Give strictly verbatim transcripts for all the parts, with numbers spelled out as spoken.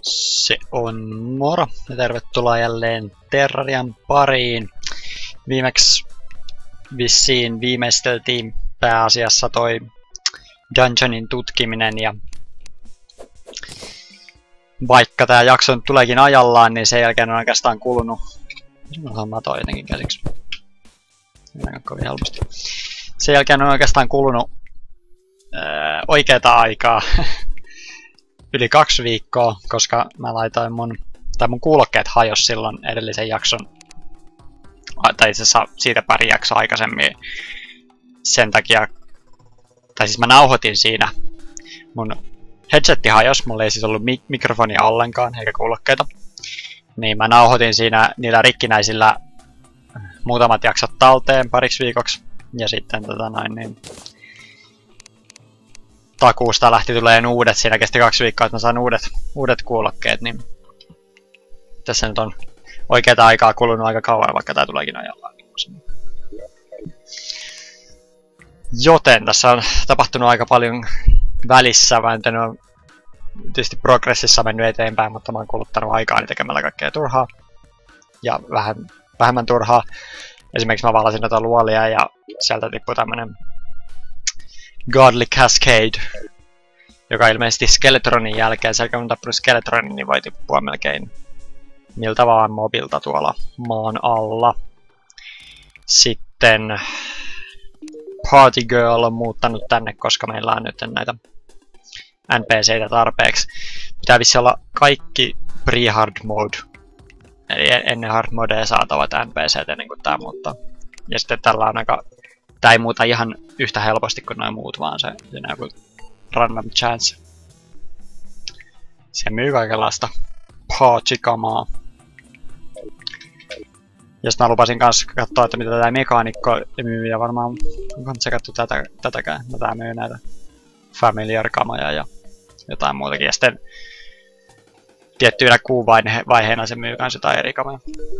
Se on moro ja tervetuloa jälleen Terrarian pariin. Viimeksi vissiin viimeisteltiin pääasiassa toi dungeonin tutkiminen ja vaikka tää jakso nyt tuleekin ajallaan, niin sen jälkeen on oikeastaan kulunut... Mä toi jotenkin käsiksi. Mennään kovin helposti. Sen jälkeen on oikeastaan kulunut öö, oikeeta aikaa. Yli kaksi viikkoa, koska mä laitoin mun, tai mun kuulokkeet hajos silloin edellisen jakson, tai itse asiassa siitä pari jaksoa aikaisemmin sen takia, tai siis mä nauhoitin siinä, mun headsetti hajos, mulla ei siis ollut mik mikrofonia ollenkaan, eikä kuulokkeita, niin mä nauhoitin siinä niillä rikkinäisillä muutamat jaksot talteen pariksi viikoksi, ja sitten tota noin niin... takuusta lähti tulemaan uudet, siinä kesti kaksi viikkoa, että mä saan uudet, uudet kuulokkeet, niin tässä nyt on oikeata aikaa kulunut aika kauan, vaikka tää tuleekin ajallaan. Joten tässä on tapahtunut aika paljon välissä, mä en ole tietysti progressissa mennyt eteenpäin, mutta mä oon kuluttanut aikaani tekemällä kaikkea turhaa ja vähän, vähemmän turhaa. Esimerkiksi mä valasin noita luolia ja sieltä tippui tämmönen Godly Cascade, joka ilmeisesti Skeletronin jälkeen, sen jälkeen kun on tappanut Skeletronin, niin voi tippua melkein miltä vaan mobilta tuolla maan alla. Sitten Party Girl on muuttanut tänne, koska meillä on nyt näitä N P C:itä tarpeeksi. Pitää olla kaikki pre-hard mode, eli ennen hard modea saatavat N P C:t ennen kuin tää muuttaa. Ja sitten tällä on aika... Tää ei muuta ihan yhtä helposti kuin noin muut, vaan se, se on joku random chance. Se myy kaikenlaista paachikamaa. Ja sitten mä lupasin kans katsoa, että mitä tää mekaanikko myy, ja varmaan onkohan tsekattu tätä, tätäkään. No tää myy näitä familiar-kamoja ja jotain muutakin. Ja sitten tiettyinä kuuvaiheina se myy kans jotain eri kamoja.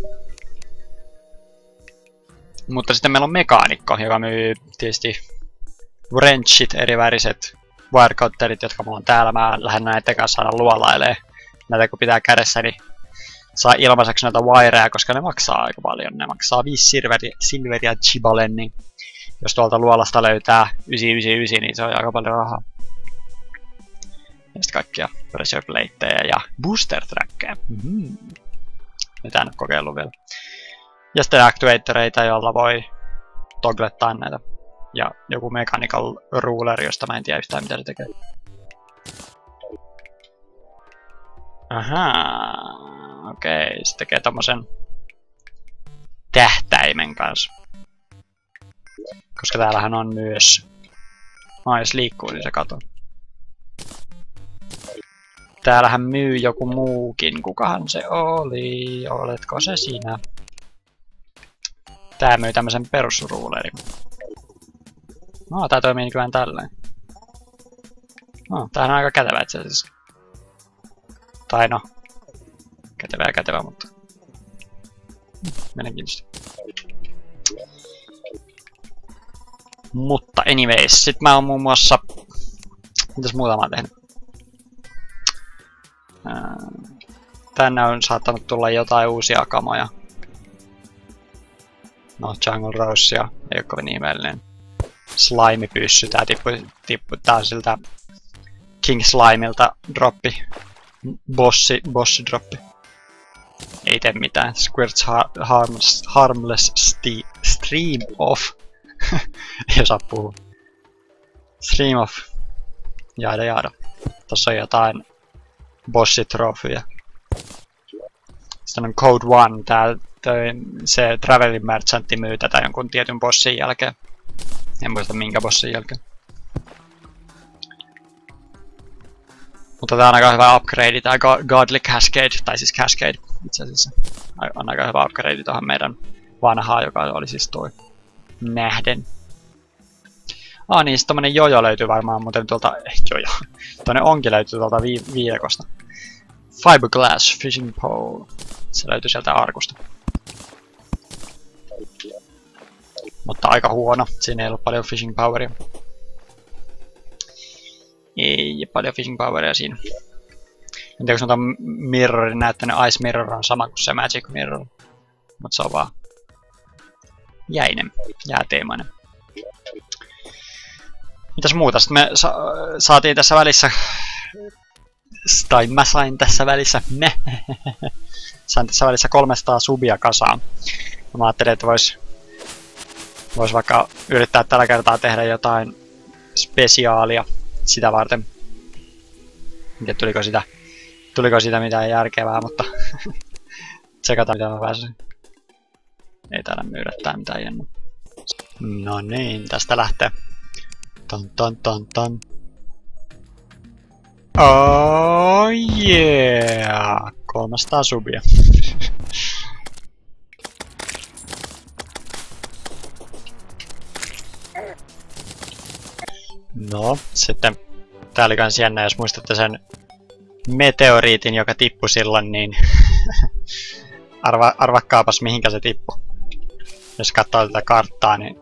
Mutta sitten meillä on mekaanikko, joka myy tietysti wrenchit, eri väriset wirecutterit, jotka mulla on täällä. Mä lähden näiden kanssa aina luolailee. Näitä kun pitää kädessä, niin saa ilmaiseksi näitä wireja, koska ne maksaa aika paljon. Ne maksaa viisi silveriä, silveriä chibalen, niin jos tuolta luolasta löytää yhdeksänsataayhdeksänkymmentäyhdeksän, niin se on aika paljon rahaa. Ja sitten kaikkia pressure plateja ja booster trackeja. Mm-hmm. Nyt en ole kokeillut vielä. Ja sitten actuatoreita, joilla voi togglettaa näitä. Ja joku mechanical ruler, josta mä en tiedä yhtään mitä se tekee. Ahaa, okei, okay. Se tekee tommosen tähtäimen kanssa. Koska täällähän on myös... Aa, jos liikkuu, niin se katoo. Täällähän myy joku muukin. Kukahan se oli? Oletko se sinä? Tää myy tämmösen perusruulerin. No, tää toimii nykyään tälleen. No, tää on aika kätevä itse asiassa. Tai no, kätevä ja kätevä, mutta... Mielenkiintoista. Mutta anyways, sit mä oon muun muassa... Mitäs muuta mä oon tehnyt? Tänne on saattanut tulla jotain uusia kamoja. No, Jungle Rosea ei oo kovin ihmeellinen. Slime-pyssy, tää tippu, tippu tää on siltä King Slimeilta droppi. Bossi, bossi droppi. Ei tee mitään. Squirt's har harmless, harmless stream off. Ei osaa puhua. Stream off. Jaada jaada. Tossa on jotain bossitrofyja. Sitten on Code One, tää toi, se Traveling Merchantti myy tätä jonkun tietyn bossin jälkeen. En muista minkä bossin jälkeen. Mutta tää on aika hyvä upgrade, tää Godly Cascade, tai siis Cascade itse asiassa. On aika hyvä upgrade tohon meidän vanhaa, joka oli siis toi nähden. Ah niin, sit tommonen jojo löytyy varmaan muuten tuolta, eh jojo, tonne onkin löytyy tuolta vi viidekosta. Fiberglass Fishing Pole. Se löytyy sieltä arkusta. Mutta aika huono, siinä ei ollut paljon fishing poweria. Ei paljon fishing poweria siinä. En tiedä, onko se mirrorin näyttänyt, Ice Mirror on sama kuin se Magic Mirror. Mutta se on vaan jäinen, jääteemainen. Mitäs muuta? Sitten me sa saatiin tässä välissä, tai mä sain tässä välissä, me sain tässä välissä kolmesataa subia kasaan. Mä ajattelin, että vois, vois vaikka yrittää tällä kertaa tehdä jotain spesiaalia sitä varten. En tiedä, tuliko sitä, tuliko siitä mitään järkevää, mutta tsekataan mitä mä pääsen. Ei täällä myydä mitään jännää. No niin, tästä lähtee. Ton ton ton ton. Oh yeah! kolmesataa subia. No, sitten tää oli kans jännä, jos muistatte sen meteoriitin, joka tippui silloin, niin Arva, arvakkaapas mihinkä se tippui. Jos katsoo tätä karttaa, niin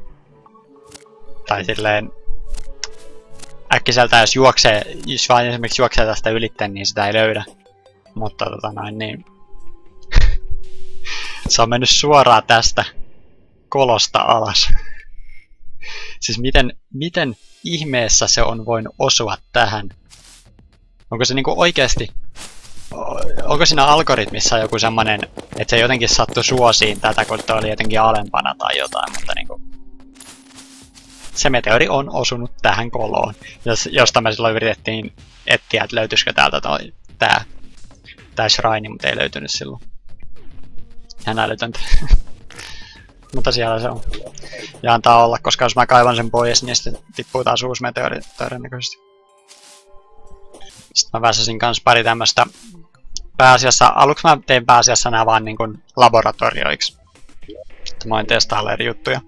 tai silleen äkkiseltään jos juoksee, jos vain esimerkiksi juoksee tästä ylitteen, niin sitä ei löydä. Mutta tota noin niin se on mennyt suoraan tästä kolosta alas. Siis miten, miten ihmeessä se on voinut osua tähän? Onko se niinku oikeesti, onko siinä algoritmissa joku semmonen, että se jotenkin sattui suosiin tätä, kun se oli jotenkin alempana tai jotain, mutta niinku se meteori on osunut tähän koloon, jos, josta me silloin yritettiin etsiä, että löytyisikö täältä toi, tää, tää shrine, mutta ei löytynyt silloin. Ihan älytöntä. Mutta siellä se on. Ja antaa olla, koska jos mä kaivan sen pois, niin sitten tippuu taas uusi meteori todennäköisesti. Sitten mä väsäsin kans pari tämmöstä pääasiassa, aluksi mä tein pääasiassa nää vaan niin kuin laboratorioiksi. Sitten mä voin testailla eri juttuja.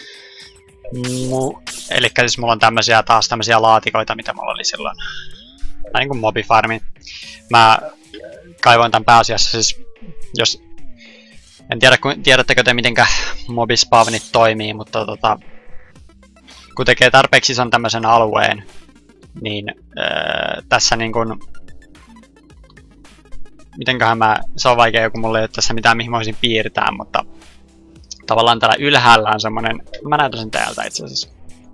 Mu Elikkä siis mulla on tämmösiä taas tämmösiä laatikoita, mitä mulla oli silloin. Tai niinku mobifarmi. Mä kaivoin tän pääasiassa siis, jos en tiedä, tiedättekö te mitenkä mobispawnit toimii, mutta tota, kun tekee tarpeeksi ison tämmösen alueen, niin öö, tässä niin kun, mitenköhän mä, se on vaikea, kun mulla ei ole tässä mitään mihin mä voisin piirtää, mutta tavallaan täällä ylhäällä on semmonen, mä näytän sen täältä itse asiassa.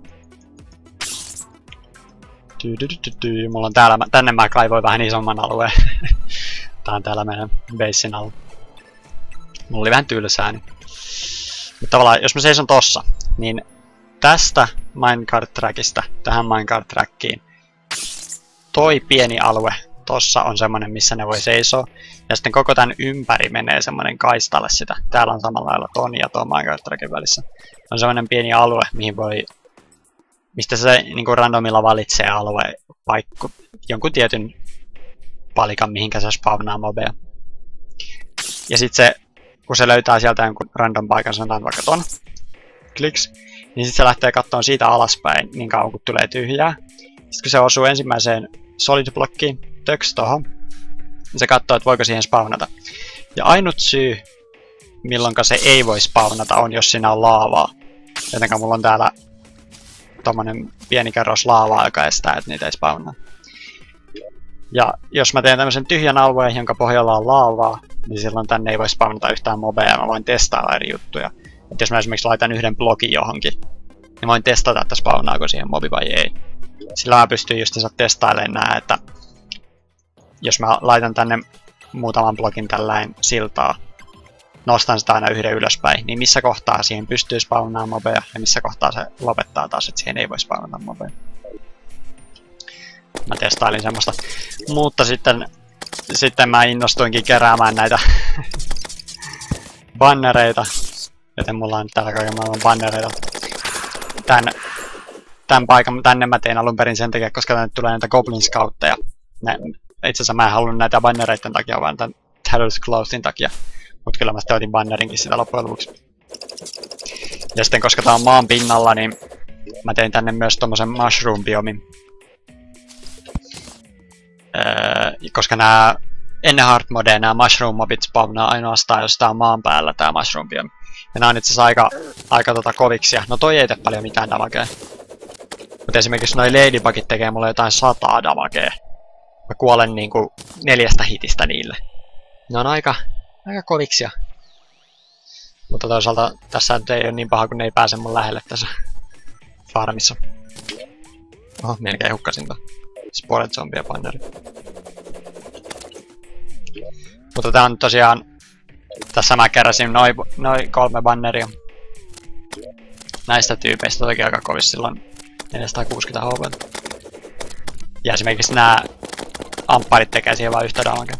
Mulla on täällä, tänne mä kaivoin vähän isomman alueen. Tää on täällä meidän basin alla. Mulla oli vähän tylsää, niin. Mutta tavallaan, jos mä seison tossa, niin tästä minecart-trackista tähän minecart-trackiin toi pieni alue tossa on semmonen, missä ne voi seisoo. Ja sitten koko tän ympäri menee semmonen kaistalle sitä. Täällä on samalla lailla ton ja tuon minecart-trackin välissä. On semmonen pieni alue, mihin voi, mistä se niinku randomilla valitsee alue, paikku, jonkun tietyn palikan, mihinkä se spawnaa mobeja. Ja sit se, kun se löytää sieltä jonkun random paikan, sanotaan vaikka ton, kliks, niin sit se lähtee kattoon siitä alaspäin niin kauan kun tulee tyhjää. Sitten kun se osuu ensimmäiseen solid blockiin, töks tohon, niin se katsoo, että voiko siihen spawnata. Ja ainut syy, milloinka se ei voi spawnata, on jos siinä on laavaa. Jotenka mulla on täällä tommonen pieni kerros laavaa, joka estää, että niitä ei spawnaa. Ja jos mä teen tämmösen tyhjän alueen, jonka pohjalla on laavaa, niin silloin tänne ei voi spawnata yhtään mobeja ja mä voin testailla eri juttuja. Et jos mä esimerkiksi laitan yhden blogin johonkin, niin voin testata, että spawnaako siihen mobi vai ei. Sillä mä pystyn justiinsa testailemaan nää, että jos mä laitan tänne muutaman blogin tällain siltaa, nostan sitä aina yhden ylöspäin, niin missä kohtaa siihen pystyy spawnaamaan mobeja ja missä kohtaa se lopettaa taas, että siihen ei voi spawnata mobeja. Mä testailin semmoista. Mutta sitten, sitten mä innostuinkin keräämään näitä bannereita. Joten mulla on täällä kaiken maailman bannereita. Tän, tän paikan tänne mä tein alun perin sen takia, koska tänne tulee näitä Goblin Scoutteja. Ne, itse asiassa mä en halunnut näitä bannereiden takia, vaan tän Tattooed Clothin takia. Mut kyllä mä sitten otin bannerinkin sitä loppujen lopuksi. Ja sitten koska tää on maan pinnalla, niin mä tein tänne myös tommosen mushroom-biomin. Öö, koska nää ennen hard modea nää mushroom mobit spawnaa ainoastaan, jos tää on maan päällä tää mushroom biomi. Ja nää on itse asiassa aika, aika tota koviksia. No toi ei tee paljon mitään damagea. Mutta esimerkiksi noi ladybugit tekee mulle jotain sataa damagea. mä kuolen niinku neljästä hitistä niille. Ne on aika, aika koviksia. Mutta toisaalta tässä nyt ei ole niin paha, kun ne ei pääse mun lähelle tässä farmissa. Oho, melkein hukkasin ton Spored Zombie banneri. Mutta tää on tosiaan... Tässä mä keräsin noin noi kolme banneria. Näistä tyypeistä toki aika kovissa silloin neljäsataakuusikymmentä H P. Ja esimerkiksi nää ampparit tekee siihen vaan yhtä damagea.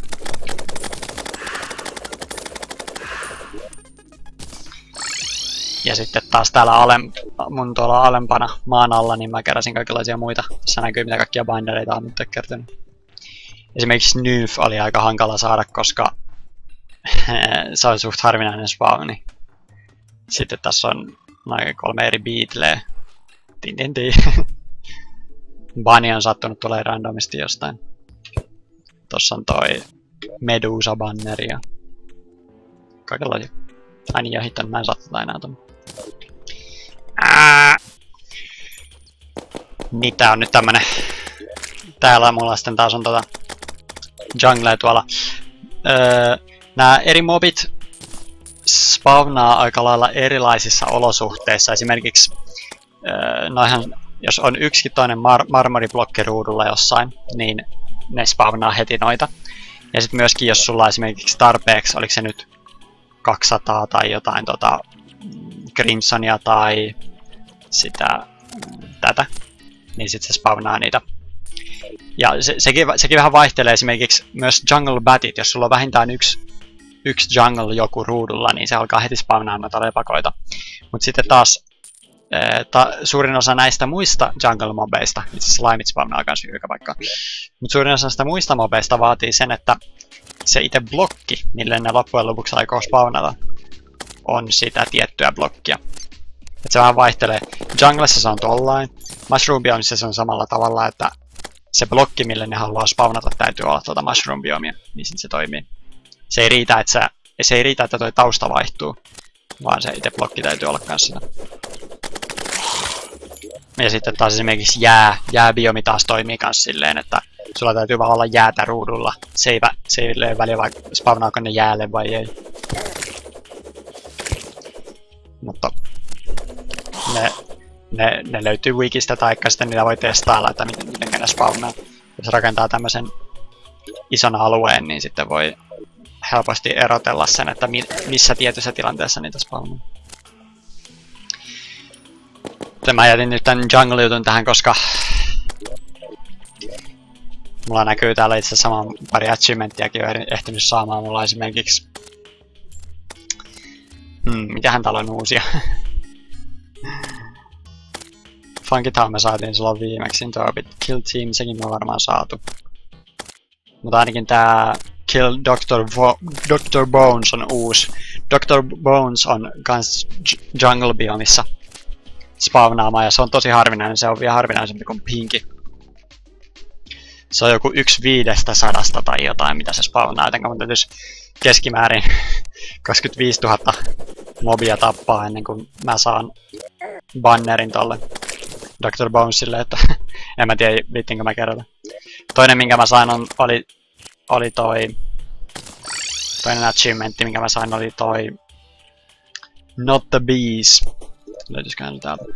Ja sitten taas täällä alem, mun tuolla alempana maan alla, niin mä keräsin kaikenlaisia muita. Tässä näkyy mitä kaikkia bandereita on nyt kertynyt. Esimerkiksi Nymph oli aika hankala saada, koska se on suht harvinainen spawni. Sitten tässä on noin kolme eri beetleä. Tin tin tin. Bunny on sattunut tulee randomisti jostain. Tossa on toi Medusa banneri ja kaikenlaisia. Ai niin, jo hitton, mä en saa tätä enää tuonne. Ää! Niin tää on nyt tämmönen... Täällä mulla sitten taas on tota... junglea tuolla. Öö, nää eri mobit spawnaa aika lailla erilaisissa olosuhteissa. Esimerkiksi öö, noihan, jos on yksikin toinen mar marmoriblokki ruudulla jossain, niin ne spawnaa heti noita. Ja sitten myöskin jos sulla on esimerkiksi tarpeeksi, oliko se nyt kaksisataa tai jotain tota Crimsonia tai sitä tätä, niin sitten se spawnaa niitä. Ja se, sekin, sekin vähän vaihtelee esimerkiksi myös jungle batit, jos sulla on vähintään yksi, yksi jungle joku ruudulla, niin se alkaa heti spawnaa noita lepakoita. Mutta sitten taas ee, ta, suurin osa näistä muista jungle mobeista, itse asiassa slimeit spawnaa kans joka paikka, mutta suurin osa näistä muista mobeista vaatii sen, että se itse blokki, mille ne loppujen lopuksi aikoo spawnata, on sitä tiettyä blokkia. Et se vähän vaihtelee. Junglessa se on tollain. Mushroom biomissa se on samalla tavalla, että se blokki, mille ne haluaa spawnata, täytyy olla tuota mushroom biomia, niin se toimii. Se ei riitä, että, sä, se ei riitä, että toi tausta vaihtuu, vaan se itse blokki täytyy olla kans sitä. Ja sitten taas esimerkiksi jää, jääbiomi taas toimii kans silleen, että sulla täytyy vaan olla jäätä ruudulla. Se ei, se ei ole väliä, vaikka spawnaako ne jäälle vai ei. Mutta ne, ne, ne löytyy wikistä, taikka sitten niitä voi testailla, että miten, miten ne spawnaa. Jos rakentaa tämmöisen ison alueen, niin sitten voi helposti erotella sen, että mi, missä tietyssä tilanteessa niitä spawnaa. Mä jätin nyt tän jungle-jutun tähän, koska mulla näkyy täällä itse asiassa saman pari achievementtiakin jo ehtinyt saamaan. Mulla on esimerkiksi... Hmm, mitähän täällä on uusia? Funky Town me saatiin silloin viimeksi, tuo Kill Team, sekin me on varmaan saatu. Mutta ainakin tää Kill doctor Vo doctor Bones on uusi. doctor Bones on kans jungle biomissa spawnaamaan ja se on tosi harvinainen, se on vielä harvinaisempi kuin Pinky. Se on joku yksi viidestä sadasta tai jotain, mitä se spawnaa, jotenka mun täytyisi keskimäärin kaksikymmentäviisituhatta mobia tappaa ennen kuin mä saan bannerin tolle doctor Bonesille, että en mä tiedä viittinkö mä kerätä. Toinen minkä mä sain on, oli, oli toi, toinen achievementti minkä mä sain oli toi Not the Bees. Löytyisiköhän täältä?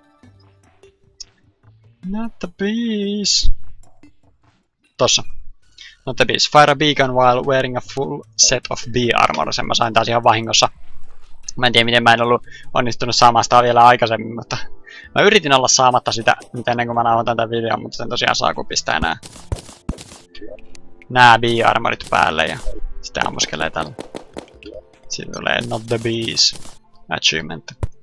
Not the Bees. Tossa. Not the Bees. Fire a beacon while wearing a full set of bee armor. Sen mä sain taas ihan vahingossa. Mä en tiedä miten mä en ollut onnistunut saamaan sitä vielä aikaisemmin, mutta mä yritin olla saamatta sitä nyt ennen kuin mä nauhoitan tämän videon, mutta sen tosiaan saa kun pistää nää nää bee armorit päälle ja sitten ammuskelee tällä. Siitä tulee Not the Bees achievement.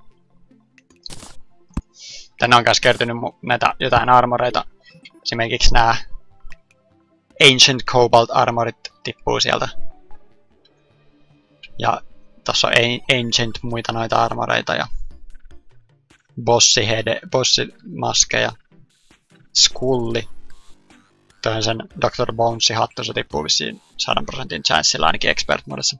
Tänne on myös kertynyt näitä jotain armoreita. Esimerkiksi nämä Ancient Cobalt armorit tippuu sieltä. Ja tossa on Ancient muita noita armoreita ja Bossihede, Bossimaskeja, Skulli. Toi on sen doctor Bonesin hattu, se tippuu vissiin sata prosentin chanceilla ainakin expert-modessa.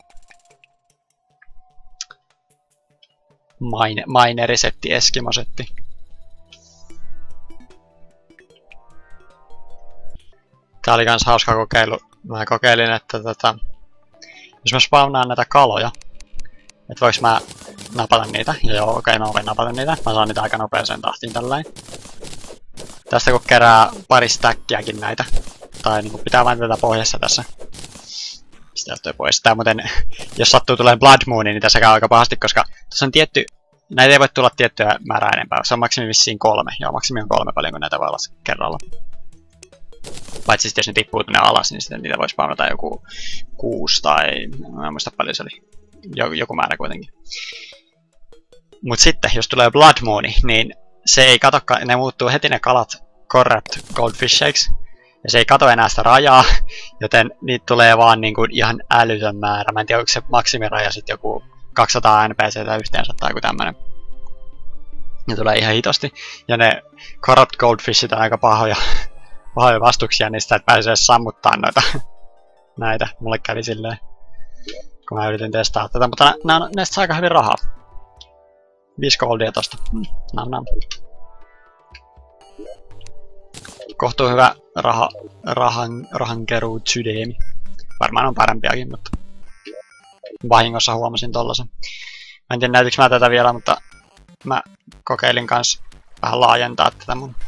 Mine, minerisetti, eskimosetti. Tää oli kans hauska kokeilu. Mä kokeilin, että tota, jos mä spawnaan näitä kaloja, että voiks mä napata niitä. Ja joo, okei, okay, mä voin napata niitä. Mä saan niitä aika nopeeseen tahtiin tällain. Tästä kun kerää pari stackiakin näitä, tai niinku pitää vain tätä pohjassa tässä. Sitten jättää pois. Tää muuten, jos sattuu tulee Blood Mooni, niin tässä käy aika pahasti, koska tässä on tietty, näitä ei voi tulla tiettyä määrää enempää. Se on maksimi vissiin kolme. Joo, maksimi on kolme, paljon kun näitä voi olla kerralla. Paitsi sitten jos ne tippuu tuonne alas, niin sitten niitä voi spawnata joku kuusi tai... Mä en muista paljon se oli. Joku määrä kuitenkin. Mut sitten, jos tulee Blood Mooni, niin se ei katokaan, ne muuttuu heti ne kalat Corrupt Goldfisheiksi. Ja se ei kato enää sitä rajaa, joten niitä tulee vaan niinku ihan älytön määrä. Mä en tiedä, onko se maksimiraja sitten joku kaksisataa N P C:tä yhteensä tai joku tämmönen. Ne tulee ihan hitosti. Ja ne Corrupt Goldfishit on aika pahoja, pahoja vastuksia niistä, että pääsee sammuttaa noita näitä. Mulle kävi silleen, kun mä yritin testaa tätä, mutta näistä saa aika hyvin rahaa. viisi goldia tosta. Nam nam. Kohtuu hyvä raha, rahan, rahankeruu sydeemi. Varmaan on parempiakin, mutta vahingossa huomasin tollasen. Mä en tiedä näytinkö mä tätä vielä, mutta mä kokeilin kans vähän laajentaa tätä mun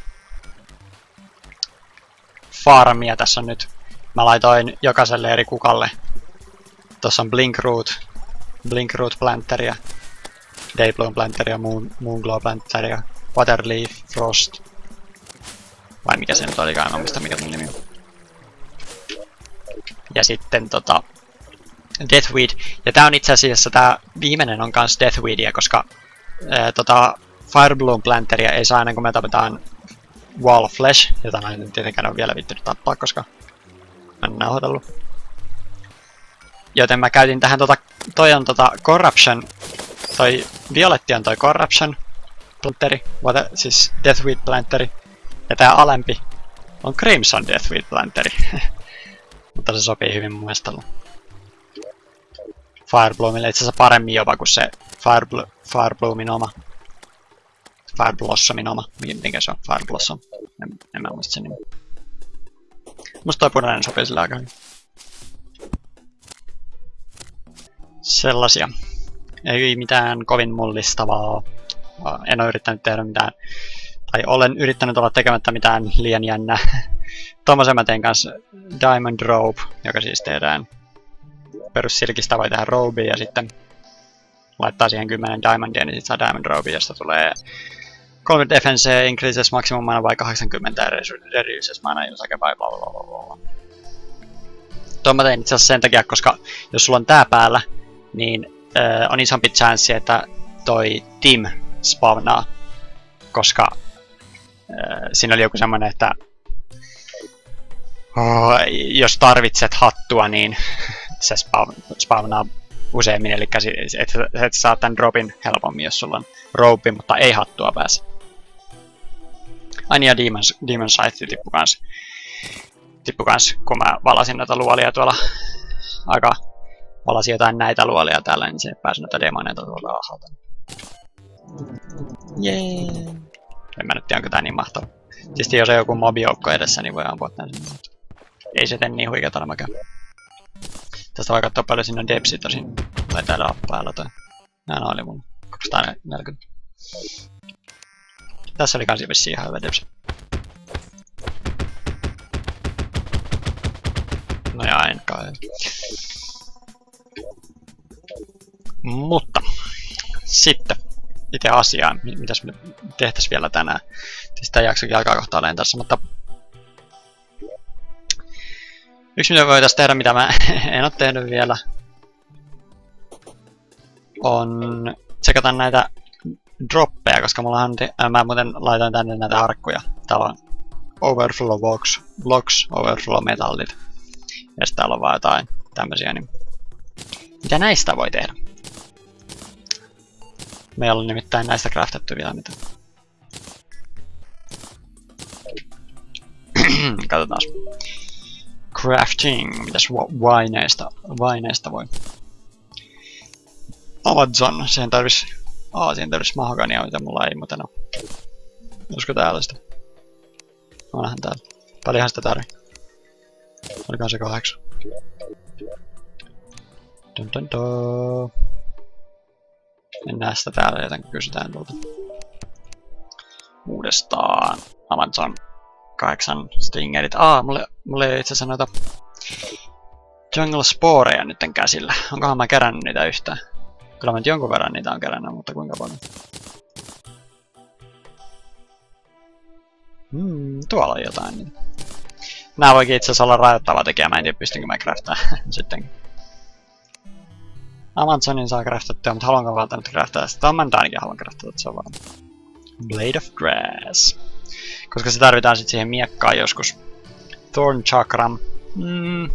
farmia tässä on nyt. Mä laitoin jokaiselle eri kukalle. Tossa on Blinkroot, Blinkroot Planteria, Daybloom Planteria, Moon, Moonglow Planteria, Waterleaf, Frost. Vai mikä se nyt olikaan, en muista mikä mun nimi on. Ja sitten tota... Deathweed. Ja tää on itse asiassa tää viimeinen on kans Deathweedia, koska ää, tota Firebloom Planteria ei saa ennen kuin me tapetaan Wall Flesh, jota mä en tietenkään ole vielä vittynyt tappaa, koska mä en nauhoitellut. Joten mä käytin tähän tota, toi on tota Corruption, toi Violetti on toi Corruption Planteri, siis Deathweed Planteri. Ja tää alempi on Crimson Deathweed Planteri. Mutta se sopii hyvin mun mielestä Firebloomille itse asiassa paremmin jopa kuin se Fireblo Firebloomin oma. Fireblossomin oma. Mikä se on? Fireblossom. En, en mä muista sen nimi. Musta toi punainen sopii sillä aika hyvin. Sellaisia. Ei mitään kovin mullistavaa. En ole yrittänyt tehdä mitään. Tai olen yrittänyt olla tekemättä mitään liian jännää. Tommosen mä tein kanssa Diamond Robe, joka siis tehdään perussilkistä voi tehdä robe ja sitten laittaa siihen kymmenen diamondia, niin sit saa Diamond Robe, josta tulee kolme defense, increases maximum mana by kahdeksankymmentä ja reduces mana usage by bla bla bla bla. Tuon mä tein itse asiassa sen takia, koska jos sulla on tää päällä, niin äh, on isompi chanssi, että toi Tim spawnaa, koska äh, siinä oli joku semmonen, että oh, jos tarvitset hattua, niin se spawn, spawnaa useammin, eli et, et saa tän dropin helpommin, jos sulla on rope, mutta ei hattua pääse. Ai niin, ja Demon, Demon Scythe tippu kans. Tippu kans, kun mä valasin noita luolia tuolla. Aika valasin jotain näitä luolia täällä, niin se ei pääse noita demoneita tuolta alhaalta. Jee! En mä nyt tiedä, onko tää niin mahtava. Tietysti jos on joku mobijoukko edessä, niin voi ampua tän sinne. Ei se tee niin huikeeta nämäkään. Tästä voi katsoa paljon sinne depsi tosin. Tai täällä on päällä toi. Nää oli mun kaksisataaneljäkymmentä. Tässä oli kans vissiin ihan hyvä depsi. No ja en kai. Mutta sitten itse asiaan, mitäs me tehtäis vielä tänään. Siis tää jaksokin alkaa kohta olemaan tässä, mutta yksi mitä voitais tehdä, mitä mä en oo tehnyt vielä, on tsekata näitä droppeja, koska mullahan te äh, mä muuten laitan tänne näitä arkkuja. Täällä on overflow blocks, blocks overflow metallit. Ja sitten täällä on vaan jotain tämmösiä, niin mitä näistä voi tehdä? Me ei ollut nimittäin näistä craftattu vielä mitään. Katsotaan. Crafting. Mitäs vaineista, vaineista voi? Amazon. Siihen tarvis... Aa, siihen tarvis mahogania, mitä mulla ei muuten oo. Olisiko täällä sitä? Onhan täällä. Paljonhan sitä tarvii. Olikohan se kahdeksan? Dun dun dun. Mennään sitä täällä, joten kysytään tuolta uudestaan. Amazon kahdeksan Stingerit. Aa, mulle, mulle ei itse asiassa noita Jungle Sporeja nytten käsillä. Onkohan mä kerännyt niitä yhtään? Kyllä mä nyt jonkun verran niitä on kerännyt, mutta kuinka paljon? Hmm, tuolla on jotain niitä. Nää voikin itse asiassa olla rajoittava tekijä, mä en tiedä pystynkö mä craftaa sittenkin. Amazonin saa craftattua, mutta haluanko välttämättä craftaa sitä? Tämä mä nyt ainakin haluan craftaa, että se on varma. Blade of Grass. Koska se tarvitaan sit siihen miekkaan joskus. Thorn Chakram. Mm.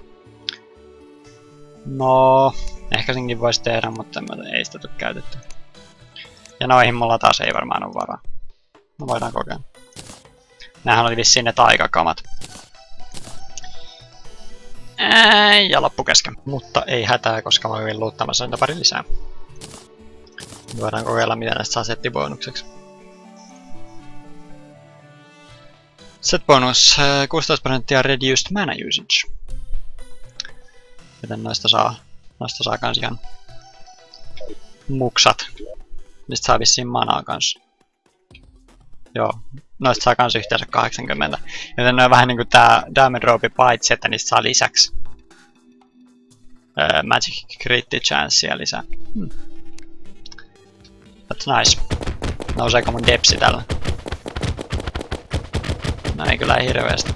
No, ehkä senkin voisi tehdä, mutta ei sitä tule käytetty. Ja noihin mulla taas ei varmaan ole varaa. No voidaan kokeilla. Nämähän oli vissiin ne taikakamat. Ei, ja loppu kesken. Mutta ei hätää, koska mä olin luuttamassa niitä pari lisää. Voidaan kokeilla, mitä näistä saa settibonukseksi. Set bonus, kuusitoista prosenttia reduced mana usage. Joten noista saa, noista saa kans ihan muksat. Mistä saa vissiin manaa kans. Joo, noista saa kans yhteensä kahdeksankymmentä. Joten ne on vähän niinku tää damage droppi paitsi, että niistä saa lisäksi öö, magic crit chancea lisää. Hmm. That's nice. Nouseeko mun depsi tällä? No ei kyllä hirveästi.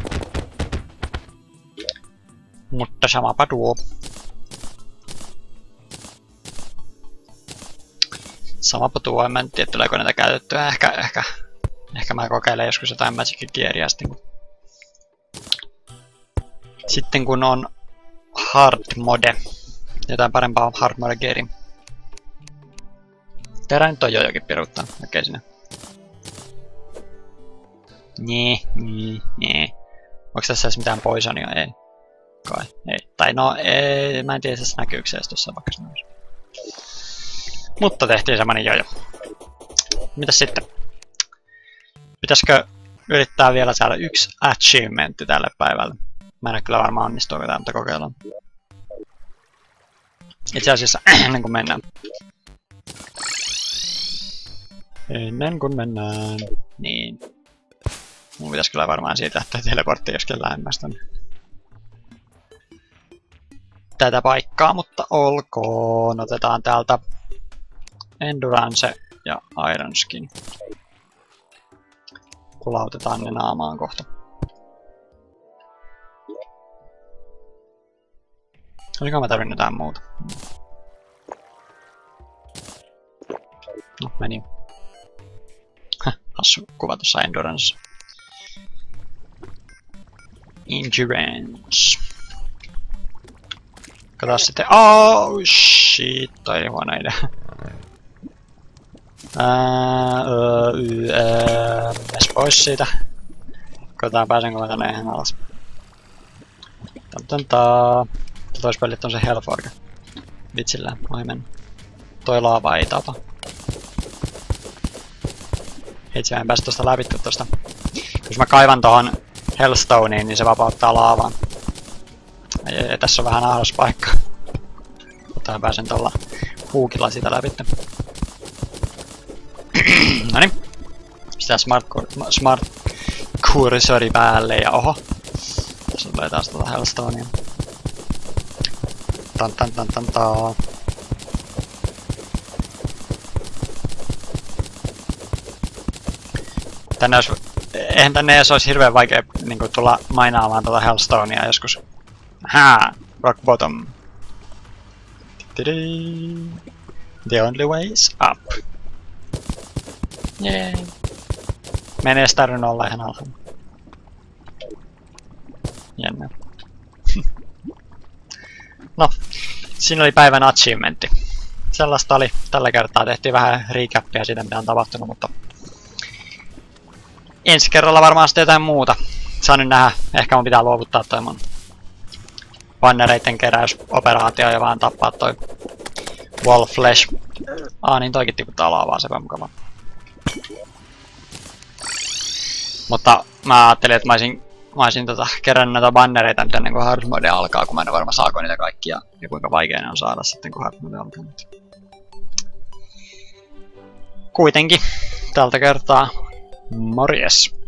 Mutta samapa tuo. Samapa tuo, en mä en tiedä tuleeko näitä käytettyä. Ehkä, ehkä, ehkä mä kokeilen joskus jotain Magic Gearia sitten. Sitten kun on Hard Mode. Jotain parempaa Hard Mode Gearia. Terä nyt on jo jokin piruttaa. Okei sinne. Nee, nee, nee. Onko tässä edes mitään poisonia? Ei. Kai, ei. Tai no, ei, mä en tiedä se näkyykö se edes tuossa vaikka sanoisi. Mutta tehtiin semmonen jojo. Mitäs sitten? Pitäisikö yrittää vielä saada yksi achievementti tälle päivälle? Mä en kyllä varmaan onnistuuko tää, mutta kokeillaan. Itse asiassa ennen kuin mennään. Ennen kuin mennään. Niin. Mun pitäis kyllä varmaan siitä lähteä teleporttiin joskin lähemmäs tonne tätä paikkaa, mutta olkoon. Otetaan täältä Endurance ja Iron Skin. Kulautetaan ne naamaan kohta. Oliko mä tarvinnut jotain muuta? No, meni. Häh, hassu kuva tuossa Endurance. Endurance. Kato sitten. Oh shit, toi oli huono idea. Mennäs pois siitä. Katsotaan pääsenkö mä tänne ihan alas. Tantantaa. Tois pelit on se Hellforge. Vitsillään, ohi mennä. Toi laava ei tapa. Heitsi mä en pääse tosta läpi tosta. Jos mä kaivan tohon Hellstoneen, niin se vapauttaa laavaa. Ei, ei, tässä on vähän ahdas paikka. Mutta mä pääsen tuolla huukilla siitä läpi. Noniin. Sitä smart, smart cursori päälle ja oho. Tässä tulee taas tuota Hellstonea. Tan tan tan tan taa. Tänne olisi, eihän tänne edes olisi hirveän vaikea niin kuin, tulla mainaamaan tuota Hellstonea joskus. Haa! Rock bottom. The only way is up. Jee. Me ei edes tarvinnut olla ihan alhaalla. Jännä. No, siinä oli päivän achievementti. Sellaista oli. Tällä kertaa tehtiin vähän recapia siitä, mitä on tapahtunut, mutta ensi kerralla varmaan sitten jotain muuta. Saan nyt nähdä. Ehkä mun pitää luovuttaa toi mun bannereiden keräysoperaatio ja vaan tappaa toi Wall Flesh. Aa, niin toikin tiputtaa laavaa, sepä mukava. Mutta mä ajattelin, että mä olisin Mä olisin tota, kerännyt näitä bannereita nyt ennen kuin hard mode alkaa, kun mä en ole varma saako niitä kaikkia ja kuinka vaikea ne on saada sitten kun hard mode alkaa. Kuitenkin tältä kertaa morjes!